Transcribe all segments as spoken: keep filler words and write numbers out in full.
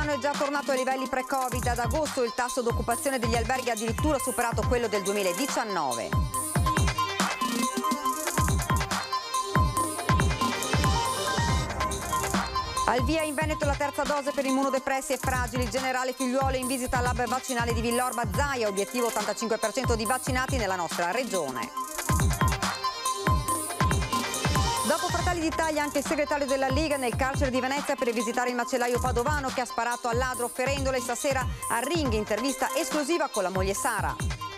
Milano è già tornato ai livelli pre-Covid. Ad agosto il tasso d'occupazione degli alberghi ha addirittura superato quello del duemiladiciannove. Al via in Veneto la terza dose per immunodepressi e fragili. Il generale Figliuolo in visita all'hub vaccinale di Villorba Zaia, obiettivo ottantacinque per cento di vaccinati nella nostra regione. Dopo Fratelli d'Italia anche il segretario della Lega nel carcere di Venezia per visitare il macellaio padovano che ha sparato al ladro ferendolo, e stasera a Ring intervista esclusiva con la moglie Sara.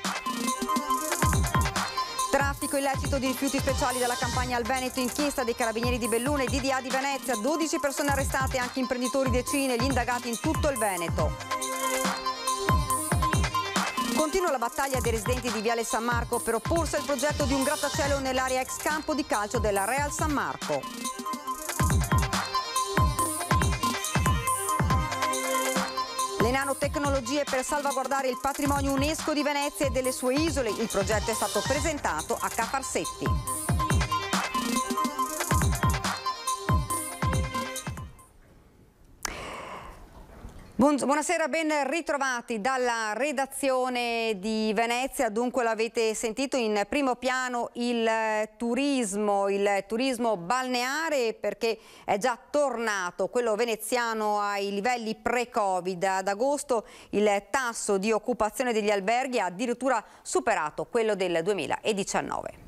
Traffico illecito di rifiuti speciali dalla campagna al Veneto, inchiesta dei carabinieri di Belluno e D D A di Venezia, dodici persone arrestate, anche imprenditori decine, gli indagati in tutto il Veneto. Continua la battaglia dei residenti di Viale San Marco per opporsi al progetto di un grattacielo nell'area ex campo di calcio della Real San Marco. Le nanotecnologie per salvaguardare il patrimonio UNESCO di Venezia e delle sue isole. Il progetto è stato presentato a Cafarsetti. Buonasera, ben ritrovati dalla redazione di Venezia. Dunque l'avete sentito, in primo piano il turismo, il turismo balneare, perché è già tornato quello veneziano ai livelli pre-Covid. Ad agosto il tasso di occupazione degli alberghi ha addirittura superato quello del duemiladiciannove.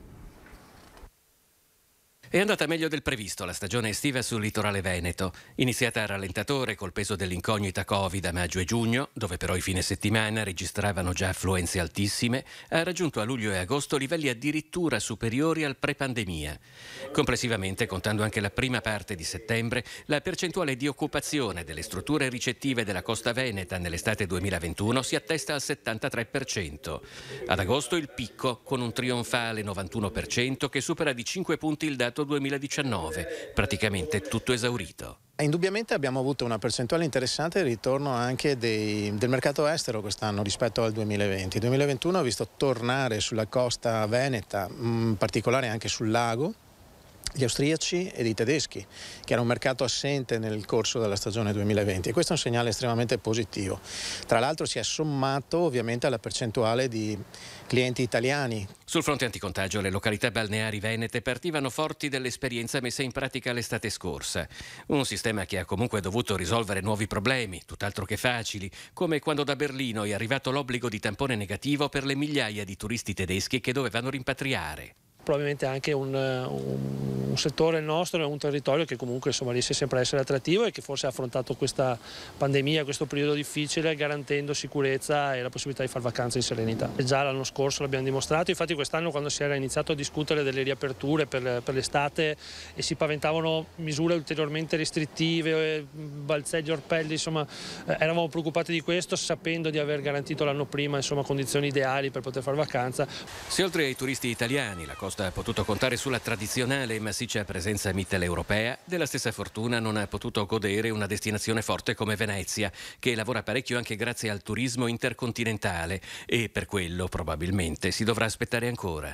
È andata meglio del previsto la stagione estiva sul litorale veneto, iniziata a rallentatore col peso dell'incognita Covid a maggio e giugno, dove però i fine settimana registravano già affluenze altissime, ha raggiunto a luglio e agosto livelli addirittura superiori al pre-pandemia. Complessivamente, contando anche la prima parte di settembre, la percentuale di occupazione delle strutture ricettive della costa veneta nell'estate duemilaventuno si attesta al settantatré per cento. Ad agosto il picco, con un trionfale novantuno per cento che supera di cinque punti il dato duemiladiciannove, praticamente tutto esaurito. Indubbiamente abbiamo avuto una percentuale interessante di ritorno anche dei, del mercato estero quest'anno rispetto al duemilaventi. Il duemilaventuno ha visto tornare sulla costa veneta, in particolare anche sul lago, gli austriaci ed i tedeschi, che era un mercato assente nel corso della stagione duemilaventi, e questo è un segnale estremamente positivo. Tra l'altro si è sommato ovviamente alla percentuale di clienti italiani. Sul fronte anticontagio le località balneari venete partivano forti dall'esperienza messa in pratica l'estate scorsa. Un sistema che ha comunque dovuto risolvere nuovi problemi, tutt'altro che facili, come quando da Berlino è arrivato l'obbligo di tampone negativo per le migliaia di turisti tedeschi che dovevano rimpatriare. Probabilmente anche un, un, un settore nostro, un territorio che comunque insomma riesce sempre a essere attrattivo e che forse ha affrontato questa pandemia, questo periodo difficile, garantendo sicurezza e la possibilità di fare vacanze in serenità. E già l'anno scorso l'abbiamo dimostrato, infatti quest'anno quando si era iniziato a discutere delle riaperture per, per l'estate e si paventavano misure ulteriormente restrittive, balzelli, orpelli, insomma eh, eravamo preoccupati di questo, sapendo di aver garantito l'anno prima insomma condizioni ideali per poter fare vacanza. Se oltre ai turisti italiani la costa ha potuto contare sulla tradizionale e massiccia presenza mitteleuropea, della stessa fortuna non ha potuto godere una destinazione forte come Venezia, che lavora parecchio anche grazie al turismo intercontinentale, e per quello probabilmente si dovrà aspettare ancora.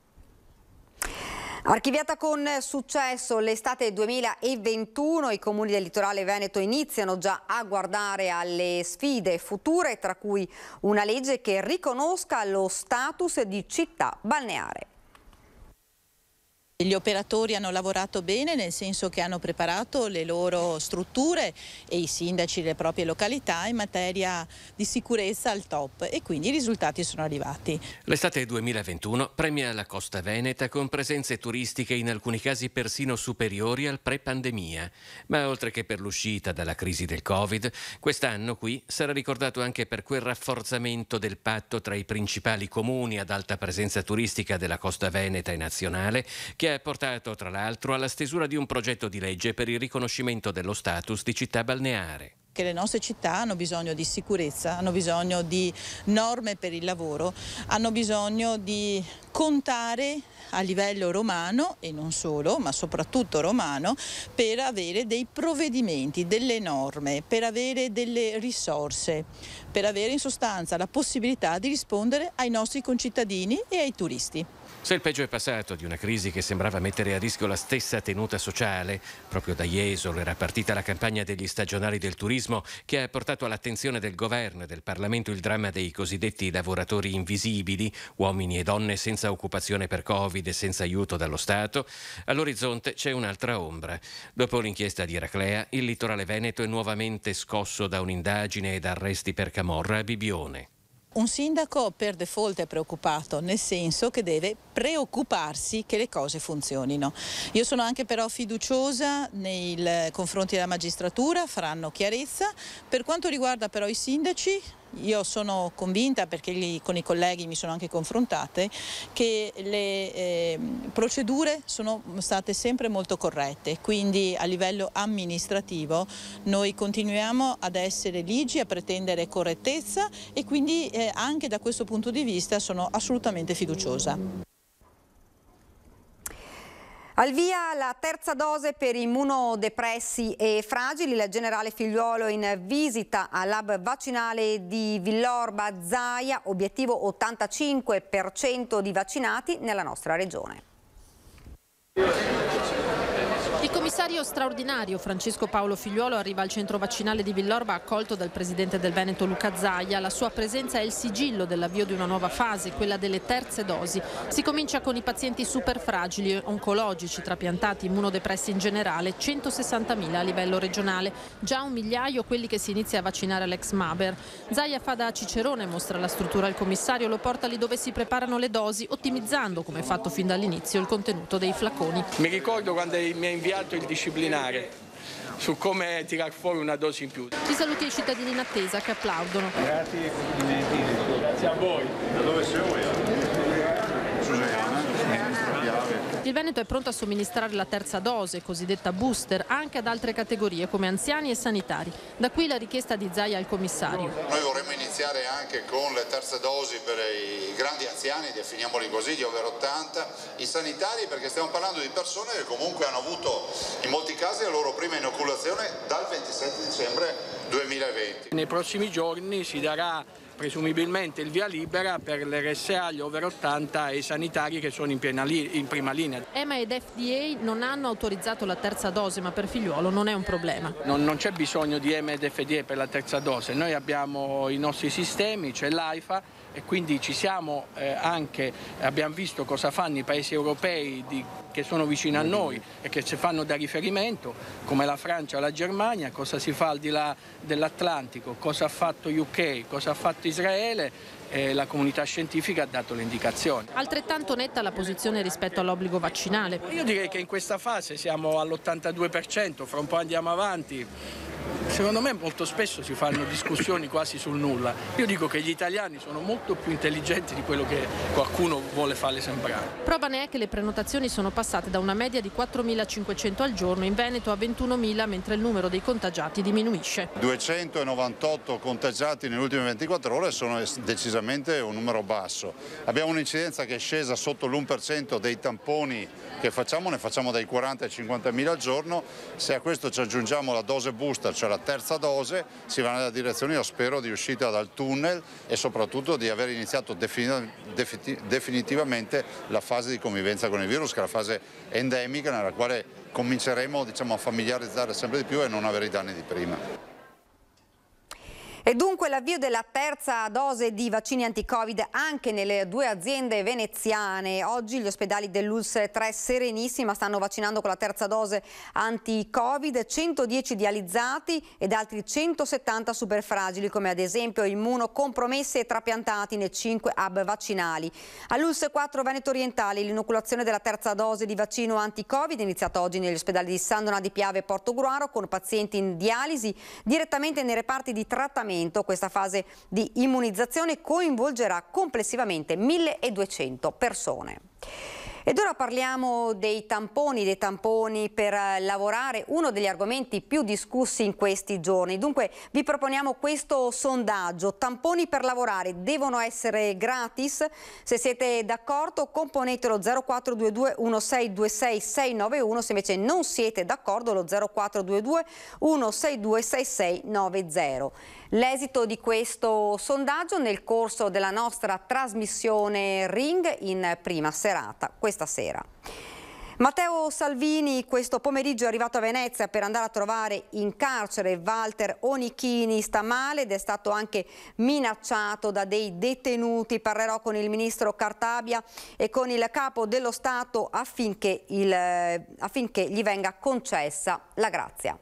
Archiviata con successo l'estate duemilaventuno, i comuni del litorale veneto iniziano già a guardare alle sfide future, tra cui una legge che riconosca lo status di città balneare. Gli operatori hanno lavorato bene, nel senso che hanno preparato le loro strutture e i sindaci delle proprie località in materia di sicurezza al top, e quindi i risultati sono arrivati. L'estate duemilaventuno premia la costa veneta con presenze turistiche in alcuni casi persino superiori al pre-pandemia. Ma oltre che per l'uscita dalla crisi del Covid, quest'anno qui sarà ricordato anche per quel rafforzamento del patto tra i principali comuni ad alta presenza turistica della costa veneta e nazionale, che ha portato tra l'altro alla stesura di un progetto di legge per il riconoscimento dello status di città balneare. Che le nostre città hanno bisogno di sicurezza, hanno bisogno di norme per il lavoro, hanno bisogno di contare a livello romano e non solo, ma soprattutto romano, per avere dei provvedimenti, delle norme, per avere delle risorse, per avere in sostanza la possibilità di rispondere ai nostri concittadini e ai turisti. Se il peggio è passato di una crisi che sembrava mettere a rischio la stessa tenuta sociale, proprio da Jesolo era partita la campagna degli stagionali del turismo che ha portato all'attenzione del governo e del Parlamento il dramma dei cosiddetti lavoratori invisibili, uomini e donne senza occupazione per Covid e senza aiuto dallo Stato. All'orizzonte c'è un'altra ombra. Dopo l'inchiesta di Eraclea, il litorale veneto è nuovamente scosso da un'indagine ed arresti per camorra a Bibione. Un sindaco per default è preoccupato, nel senso che deve preoccuparsi che le cose funzionino. Io sono anche però fiduciosa nei confronti della magistratura, faranno chiarezza. Per quanto riguarda però i sindaci, io sono convinta, perché lì con i colleghi mi sono anche confrontate, che le eh, procedure sono state sempre molto corrette, quindi a livello amministrativo noi continuiamo ad essere ligi, a pretendere correttezza e quindi eh, anche da questo punto di vista sono assolutamente fiduciosa. Al via la terza dose per immunodepressi e fragili. Il generale Figliuolo in visita all'hub vaccinale di Villorba Zaia, obiettivo ottantacinque per cento di vaccinati nella nostra regione. Il commissario straordinario Francesco Paolo Figliuolo arriva al centro vaccinale di Villorba accolto dal presidente del Veneto Luca Zaia. La sua presenza è il sigillo dell'avvio di una nuova fase, quella delle terze dosi. Si comincia con i pazienti super fragili, oncologici, trapiantati, immunodepressi in generale, centosessantamila a livello regionale. Già un migliaio quelli che si inizia a vaccinare all'ex Maber. Zaia fa da cicerone, mostra la struttura al commissario, lo porta lì dove si preparano le dosi, ottimizzando, come fatto fin dall'inizio, il contenuto dei flaconi. Mi ricordo quando mi ha inviato il disciplinare su come tirar fuori una dose in più. Ci saluti ai cittadini in attesa che applaudono. Grazie, grazie a voi. Da dove sei? Il Veneto è pronto a somministrare la terza dose, cosiddetta booster, anche ad altre categorie come anziani e sanitari. Da qui la richiesta di Zaia al commissario. Noi vorremmo iniziare anche con le terze dosi per i grandi anziani, definiamoli così, di over ottanta, i sanitari, perché stiamo parlando di persone che comunque hanno avuto in molti casi la loro prima inoculazione dal ventisette dicembre duemilaventi. Nei prossimi giorni si darà presumibilmente il via libera per l'R S A, gli over ottanta e i sanitari che sono in, piena li- in prima linea. E M A ed F D A non hanno autorizzato la terza dose, ma per Figliuolo non è un problema. Non, non c'è bisogno di E M A ed F D A per la terza dose, noi abbiamo i nostri sistemi, c'è l'AIFA e quindi ci siamo eh, anche, abbiamo visto cosa fanno i paesi europei di, che sono vicini a noi e che ci fanno da riferimento, come la Francia o la Germania, cosa si fa al di là dell'Atlantico, cosa ha fatto U K, cosa ha fatto Israele. E la comunità scientifica ha dato le indicazioni. Altrettanto netta la posizione rispetto all'obbligo vaccinale. Io direi che in questa fase siamo all'ottantadue per cento, fra un po' andiamo avanti. Secondo me molto spesso si fanno discussioni quasi sul nulla. Io dico che gli italiani sono molto più intelligenti di quello che qualcuno vuole farle sembrare. Prova ne è che le prenotazioni sono passate da una media di quattromilacinquecento al giorno in Veneto a ventunomila, mentre il numero dei contagiati diminuisce. duecentonovantotto contagiati nelle ultime ventiquattro ore sono decisamente un numero basso. Abbiamo un'incidenza che è scesa sotto l'uno per cento dei tamponi che facciamo, ne facciamo dai quaranta ai cinquantamila al giorno. Se a questo ci aggiungiamo la dose booster, cioè la terza dose, si va nella direzione, io spero, di uscita dal tunnel e soprattutto di aver iniziato definitivamente la fase di convivenza con il virus, che è la fase endemica nella quale cominceremo, diciamo, a familiarizzare sempre di più e non avere i danni di prima. E dunque l'avvio della terza dose di vaccini anti-Covid anche nelle due aziende veneziane. Oggi gli ospedali dell'U L S S tre Serenissima stanno vaccinando con la terza dose anti-Covid centodieci dializzati ed altri centosettanta superfragili, come ad esempio immunocompromessi e trapiantati nei cinque hub vaccinali. All'U L S S quattro Veneto Orientale l'inoculazione della terza dose di vaccino anti-Covid è iniziata oggi negli ospedali di San Donà di Piave e Portogruaro con pazienti in dialisi direttamente nei reparti di trattamento. Questa fase di immunizzazione coinvolgerà complessivamente milleduecento persone. Ed ora parliamo dei tamponi, dei tamponi per lavorare, uno degli argomenti più discussi in questi giorni. Dunque vi proponiamo questo sondaggio: tamponi per lavorare devono essere gratis? Se siete d'accordo componete lo zero quattro due due uno sei due sei sei nove uno, se invece non siete d'accordo lo zero quattro due due uno sei due sei sei nove zero. L'esito di questo sondaggio nel corso della nostra trasmissione Ring in prima serata questa sera. Matteo Salvini questo pomeriggio è arrivato a Venezia per andare a trovare in carcere Walter Onichini. Sta male ed è stato anche minacciato da dei detenuti. Parlerò con il ministro Cartabia e con il capo dello Stato affinché, il, affinché gli venga concessa la grazia.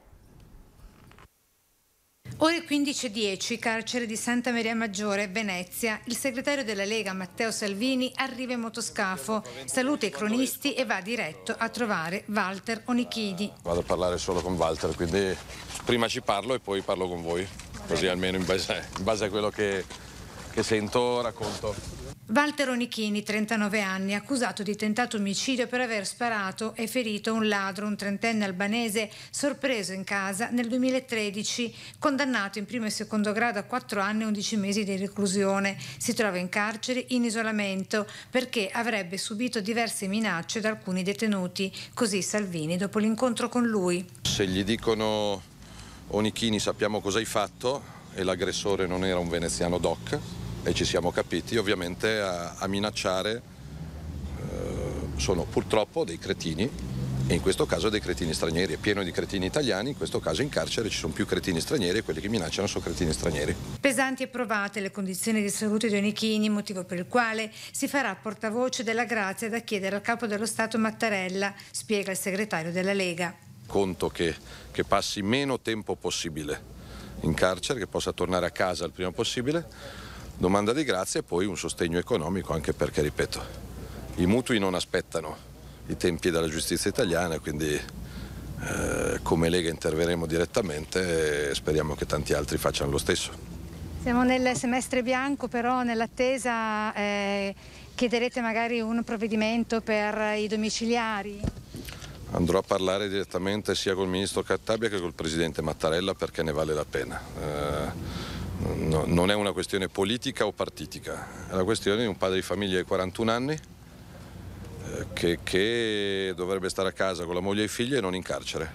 Ore quindici e dieci, carcere di Santa Maria Maggiore, Venezia. Il segretario della Lega, Matteo Salvini, arriva in motoscafo, saluta i cronisti e va diretto a trovare Walter Onichini. Vado a parlare solo con Walter, quindi prima ci parlo e poi parlo con voi, così almeno in base, in base a quello che, che sento racconto. Walter Onichini, trentanove anni, accusato di tentato omicidio per aver sparato e ferito un ladro, un trentenne albanese, sorpreso in casa nel duemilatredici, condannato in primo e secondo grado a quattro anni e undici mesi di reclusione. Si trova in carcere in isolamento perché avrebbe subito diverse minacce da alcuni detenuti. Così Salvini dopo l'incontro con lui. Se gli dicono Onichini sappiamo cosa hai fatto e l'aggressore non era un veneziano doc, e ci siamo capiti, ovviamente a, a minacciare eh, sono purtroppo dei cretini, e in questo caso dei cretini stranieri. È pieno di cretini italiani, in questo caso in carcere ci sono più cretini stranieri e quelli che minacciano sono cretini stranieri. Pesanti e provate le condizioni di salute di Onichini, motivo per il quale si farà portavoce della grazia da chiedere al capo dello Stato Mattarella, spiega il segretario della Lega. Conto che, che passi meno tempo possibile in carcere, che possa tornare a casa il prima possibile. Domanda di grazia e poi un sostegno economico, anche perché, ripeto, i mutui non aspettano i tempi della giustizia italiana, quindi eh, come Lega interverremo direttamente e speriamo che tanti altri facciano lo stesso. Siamo nel semestre bianco, però nell'attesa eh, chiederete magari un provvedimento per i domiciliari? Andrò a parlare direttamente sia col ministro Cartabia che col presidente Mattarella, perché ne vale la pena. Eh, No, non è una questione politica o partitica, è una questione di un padre di famiglia di quarantuno anni eh, che, che dovrebbe stare a casa con la moglie e i figli e non in carcere.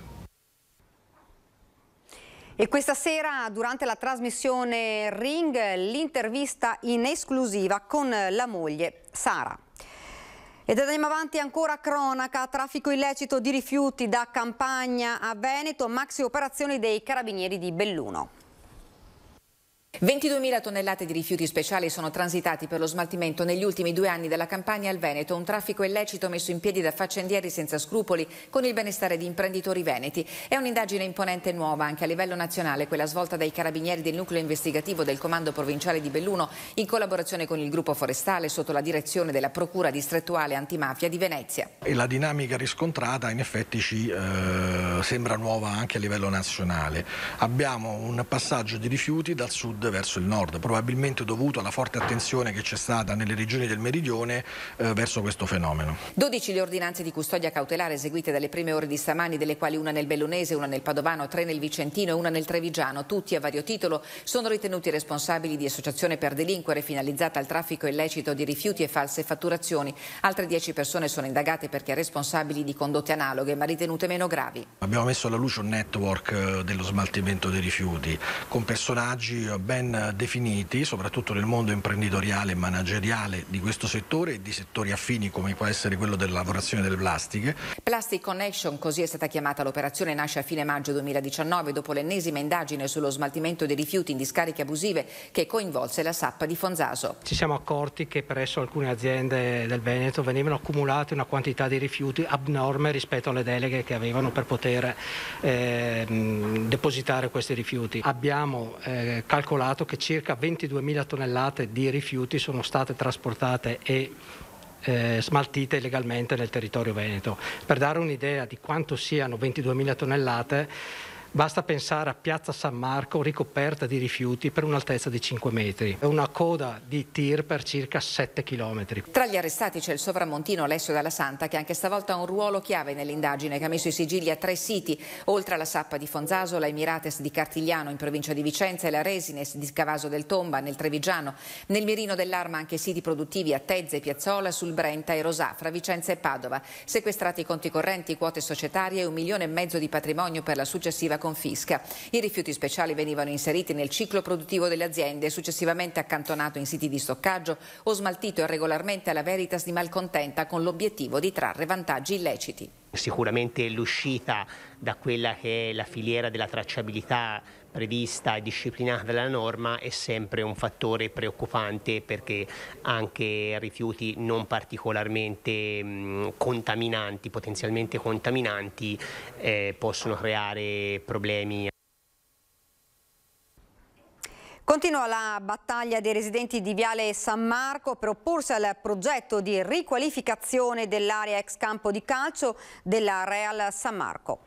E questa sera, durante la trasmissione Ring, l'intervista in esclusiva con la moglie Sara. Ed andiamo avanti ancora, cronaca, traffico illecito di rifiuti da Campagna a Veneto, maxi operazioni dei carabinieri di Belluno. ventiduemila tonnellate di rifiuti speciali sono transitati per lo smaltimento negli ultimi due anni dalla Campania al Veneto, un traffico illecito messo in piedi da faccendieri senza scrupoli con il benestare di imprenditori veneti. È un'indagine imponente e nuova anche a livello nazionale, quella svolta dai carabinieri del nucleo investigativo del Comando Provinciale di Belluno in collaborazione con il gruppo forestale sotto la direzione della Procura Distrettuale Antimafia di Venezia. E la dinamica riscontrata in effetti ci eh, sembra nuova anche a livello nazionale. Abbiamo un passaggio di rifiuti dal sud verso il nord, probabilmente dovuto alla forte attenzione che c'è stata nelle regioni del meridione eh, verso questo fenomeno. dodici le ordinanze di custodia cautelare eseguite dalle prime ore di stamani, delle quali una nel Bellunese, una nel Padovano, tre nel Vicentino e una nel Trevigiano. Tutti a vario titolo sono ritenuti responsabili di associazione per delinquere finalizzata al traffico illecito di rifiuti e false fatturazioni. Altre dieci persone sono indagate perché responsabili di condotte analoghe ma ritenute meno gravi. Abbiamo messo alla luce un network dello smaltimento dei rifiuti con personaggi ben definiti, soprattutto nel mondo imprenditoriale e manageriale di questo settore e di settori affini come può essere quello della lavorazione delle plastiche. Plastic Connection, così è stata chiamata l'operazione, nasce a fine maggio duemiladiciannove dopo l'ennesima indagine sullo smaltimento dei rifiuti in discariche abusive che coinvolse la S A P di Fonzaso. Ci siamo accorti che presso alcune aziende del Veneto venivano accumulate una quantità di rifiuti abnorme rispetto alle deleghe che avevano per poter eh, depositare questi rifiuti. Abbiamo eh, calcolato che circa ventiduemila tonnellate di rifiuti sono state trasportate e eh, smaltite illegalmente nel territorio veneto. Per dare un'idea di quanto siano ventiduemila tonnellate, Basta pensare a Piazza San Marco ricoperta di rifiuti per un'altezza di cinque metri e una coda di tir per circa sette chilometri. Tra gli arrestati c'è il sovramontino Alessio Dalla Santa, che anche stavolta ha un ruolo chiave nell'indagine, che ha messo i sigilli a tre siti, oltre alla Sappa di Fonzaso, la Emirates di Cartigliano in provincia di Vicenza e la Resines di Scavaso del Tomba nel Trevigiano. Nel mirino dell'arma anche siti produttivi a Tezze, Piazzola, sul Brenta e Rosà, fra Vicenza e Padova. Sequestrati conti correnti, quote societarie e un milione e mezzo di patrimonio per la successiva confisca. I rifiuti speciali venivano inseriti nel ciclo produttivo delle aziende, successivamente accantonato in siti di stoccaggio o smaltito irregolarmente alla Veritas di Malcontenta con l'obiettivo di trarre vantaggi illeciti. Sicuramente l'uscita da quella che è la filiera della tracciabilità prevista e disciplinata dalla norma è sempre un fattore preoccupante, perché anche rifiuti non particolarmente mh, contaminanti, potenzialmente contaminanti, eh, possono creare problemi. Continua la battaglia dei residenti di Viale San Marco per opporsi al progetto di riqualificazione dell'area ex campo di calcio della Real San Marco.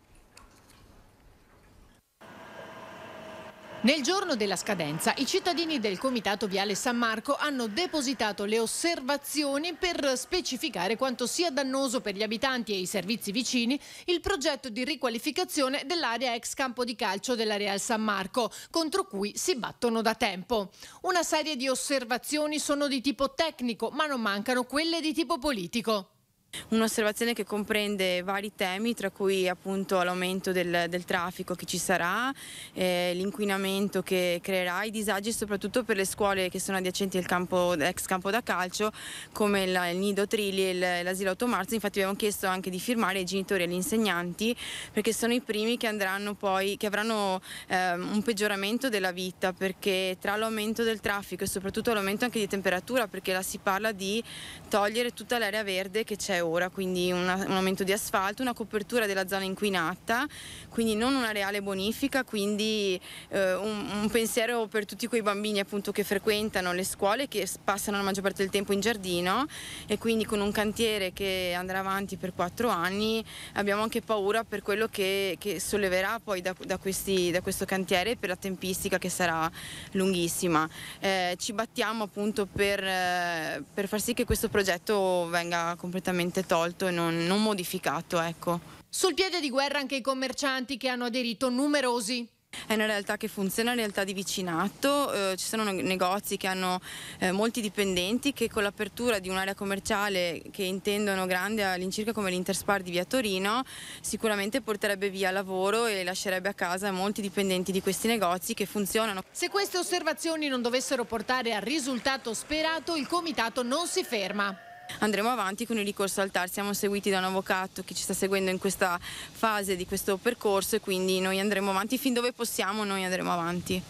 Nel giorno della scadenza, i cittadini del Comitato Viale San Marco hanno depositato le osservazioni per specificare quanto sia dannoso per gli abitanti e i servizi vicini il progetto di riqualificazione dell'area ex campo di calcio della Real San Marco, contro cui si battono da tempo. Una serie di osservazioni sono di tipo tecnico, ma non mancano quelle di tipo politico. Un'osservazione che comprende vari temi, tra cui appunto l'aumento del, del traffico che ci sarà, eh, l'inquinamento che creerà, i disagi soprattutto per le scuole che sono adiacenti al campo, ex campo da calcio, come il, il Nido Trilli e l'asilo Otto Marzo. Infatti abbiamo chiesto anche di firmare ai genitori e agli insegnanti, perché sono i primi che andranno poi, che avranno eh, un peggioramento della vita, perché tra l'aumento del traffico e soprattutto l'aumento anche di temperatura, perché là si parla di togliere tutta l'area verde che c'è ora, quindi una, un aumento di asfalto, una copertura della zona inquinata, quindi non una reale bonifica, quindi eh, un, un pensiero per tutti quei bambini appunto che frequentano le scuole, che passano la maggior parte del tempo in giardino, e quindi con un cantiere che andrà avanti per quattro anni abbiamo anche paura per quello che, che solleverà poi da, da, questi, da questo cantiere, per la tempistica che sarà lunghissima. Eh, ci battiamo appunto per, eh, per far sì che questo progetto venga completamente tolto e non, non modificato, ecco. Sul piede di guerra anche i commercianti, che hanno aderito numerosi. È una realtà che funziona, una realtà di vicinato, eh, ci sono negozi che hanno eh, molti dipendenti, che con l'apertura di un'area commerciale che intendono grande all'incirca come l'Interspar di via Torino sicuramente porterebbe via lavoro e lascerebbe a casa molti dipendenti di questi negozi che funzionano. Se queste osservazioni non dovessero portare al risultato sperato, il comitato non si ferma. Andremo avanti con il ricorso al T A R, siamo seguiti da un avvocato che ci sta seguendo in questa fase di questo percorso, e quindi noi andremo avanti fin dove possiamo, noi andremo avanti.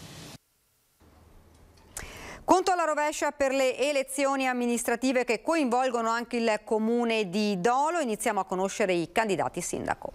Conto alla rovescia per le elezioni amministrative che coinvolgono anche il comune di Dolo. Iniziamo a conoscere i candidati sindaco.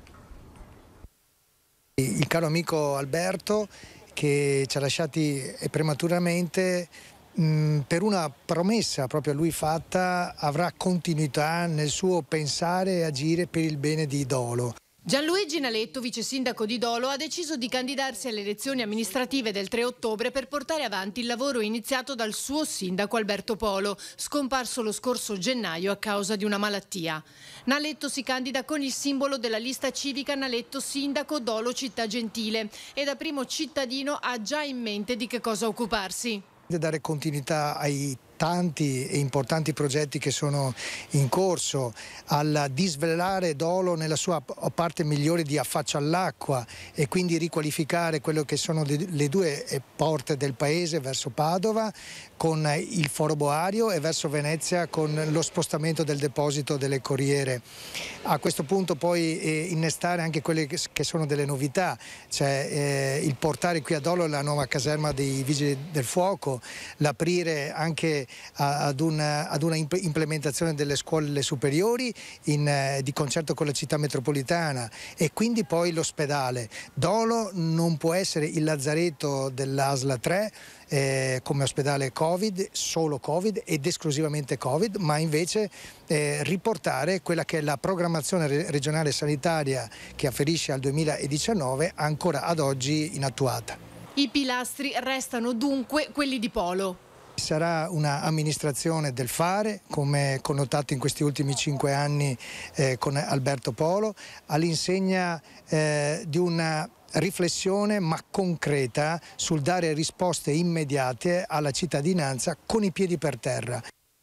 Il caro amico Alberto, che ci ha lasciati prematuramente, per una promessa proprio a lui fatta, avrà continuità nel suo pensare e agire per il bene di Dolo. Gianluigi Naletto, vice sindaco di Dolo, ha deciso di candidarsi alle elezioni amministrative del tre ottobre per portare avanti il lavoro iniziato dal suo sindaco Alberto Polo, scomparso lo scorso gennaio a causa di una malattia. Naletto si candida con il simbolo della lista civica Naletto Sindaco Dolo Città Gentile e da primo cittadino ha già in mente di che cosa occuparsi. Dare continuità ai tanti e importanti progetti che sono in corso, al disvelare Dolo nella sua parte migliore di affaccio all'acqua e quindi riqualificare quello che sono le due porte del paese verso Padova con il Foro Boario e verso Venezia con lo spostamento del deposito delle corriere. A questo punto poi eh, innestare anche quelle che sono delle novità, cioè eh, il portare qui a Dolo la nuova caserma dei Vigili del Fuoco, l'aprire anche anche ad una, ad una implementazione delle scuole superiori in, eh, di concerto con la città metropolitana, e quindi poi l'ospedale. Dolo non può essere il lazzaretto dell'A S L A tre eh, come ospedale Covid, solo Covid ed esclusivamente Covid, ma invece eh, riportare quella che è la programmazione re- regionale sanitaria che afferisce al duemiladiciannove ancora ad oggi inattuata. I pilastri restano dunque quelli di Polo. Sarà un'amministrazione del fare, come connotato in questi ultimi cinque anni eh, con Alberto Polo, all'insegna eh, di una riflessione ma concreta sul dare risposte immediate alla cittadinanza con i piedi per terra.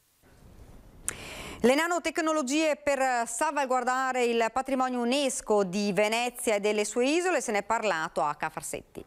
Le nanotecnologie per salvaguardare il patrimonio UNESCO di Venezia e delle sue isole, se ne è parlato a Ca' Farsetti.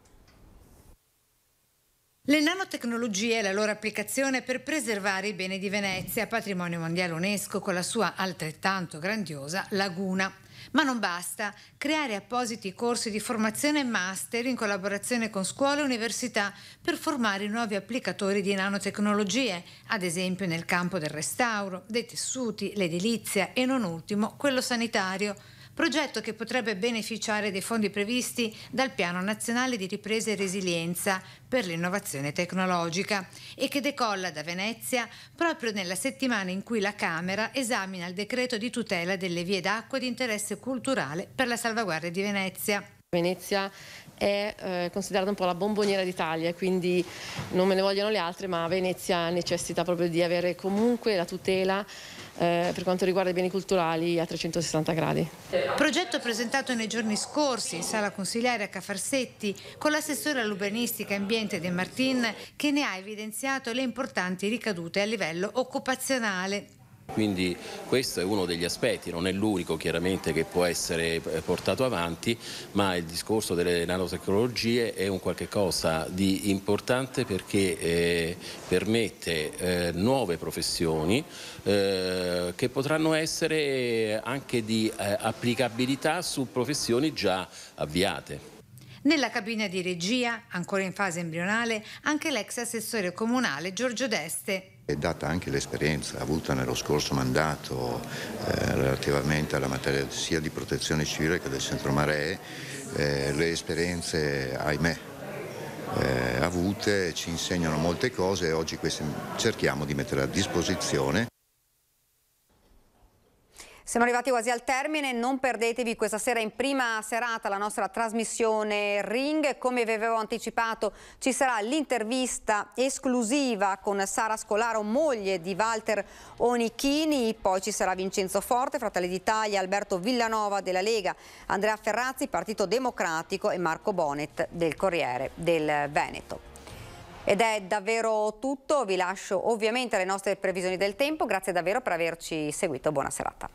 Le nanotecnologie e la loro applicazione per preservare i beni di Venezia, patrimonio mondiale UNESCO con la sua altrettanto grandiosa laguna. Ma non basta, creare appositi corsi di formazione e master in collaborazione con scuole e università per formare i nuovi applicatori di nanotecnologie, ad esempio nel campo del restauro, dei tessuti, l'edilizia e non ultimo quello sanitario. Progetto che potrebbe beneficiare dei fondi previsti dal Piano Nazionale di Ripresa e Resilienza per l'innovazione tecnologica e che decolla da Venezia proprio nella settimana in cui la Camera esamina il decreto di tutela delle vie d'acqua di interesse culturale per la salvaguardia di Venezia. Venezia è eh, considerata un po' la bomboniera d'Italia, quindi non me ne vogliono le altre, ma Venezia necessita proprio di avere comunque la tutela Eh, per quanto riguarda i beni culturali a trecentosessanta gradi. Progetto presentato nei giorni scorsi in sala consigliare a Ca' Farsetti con l'assessore all'urbanistica e ambiente De Martin, che ne ha evidenziato le importanti ricadute a livello occupazionale. Quindi questo è uno degli aspetti, non è l'unico chiaramente che può essere portato avanti, ma il discorso delle nanotecnologie è un qualche cosa di importante perché eh, permette eh, nuove professioni eh, che potranno essere anche di eh, applicabilità su professioni già avviate. Nella cabina di regia, ancora in fase embrionale, anche l'ex assessore comunale Giorgio Deste. È data anche l'esperienza avuta nello scorso mandato eh, relativamente alla materia sia di protezione civile che del centro maree, eh, le esperienze, ahimè, eh, avute ci insegnano molte cose e oggi queste cerchiamo di mettere a disposizione. Siamo arrivati quasi al termine, non perdetevi questa sera in prima serata la nostra trasmissione Ring. Come vi avevo anticipato ci sarà l'intervista esclusiva con Sara Scolaro, moglie di Walter Onichini, poi ci sarà Vincenzo Forte, Fratelli d'Italia, Alberto Villanova della Lega, Andrea Ferrazzi, Partito Democratico e Marco Bonet del Corriere del Veneto. Ed è davvero tutto, vi lascio ovviamente alle nostre previsioni del tempo, grazie davvero per averci seguito, buona serata.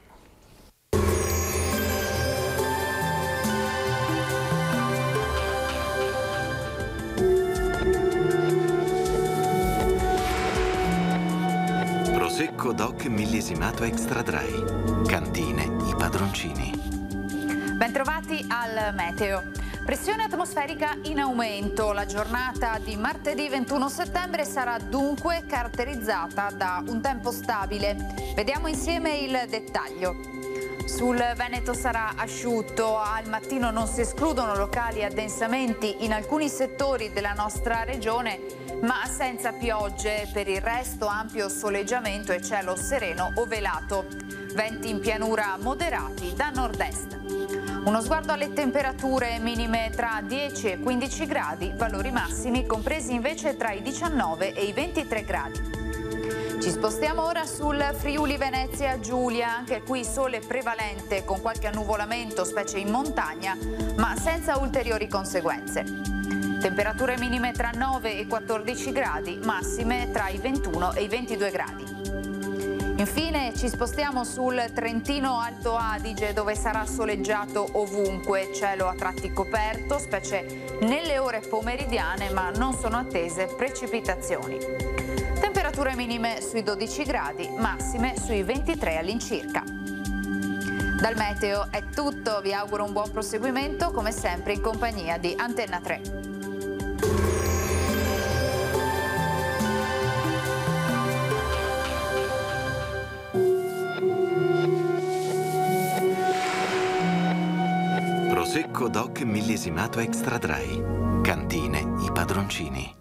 Prosecco DOC millesimato Extra Dry. Cantine I Padroncini. Bentrovati al meteo. Pressione atmosferica in aumento. La giornata di martedì ventuno settembre sarà dunque caratterizzata da un tempo stabile. Vediamo insieme il dettaglio. Sul Veneto sarà asciutto, al mattino non si escludono locali addensamenti in alcuni settori della nostra regione, ma senza piogge. Per il resto ampio soleggiamento e cielo sereno o velato. Venti in pianura moderati da nord-est. Uno sguardo alle temperature minime tra dieci e quindici gradi, valori massimi compresi invece tra i diciannove e i ventitré gradi. Ci spostiamo ora sul Friuli Venezia Giulia, anche qui sole prevalente con qualche annuvolamento, specie in montagna, ma senza ulteriori conseguenze. Temperature minime tra nove e quattordici gradi, massime tra i ventuno e i ventidue gradi. Infine ci spostiamo sul Trentino Alto Adige, dove sarà soleggiato ovunque, cielo a tratti coperto, specie nelle ore pomeridiane, ma non sono attese precipitazioni. Temperature minime sui dodici gradi, massime sui ventitré all'incirca. Dal meteo è tutto, vi auguro un buon proseguimento, come sempre in compagnia di Antenna tre. Secco Doc millesimato extra dry. Cantine, i padroncini.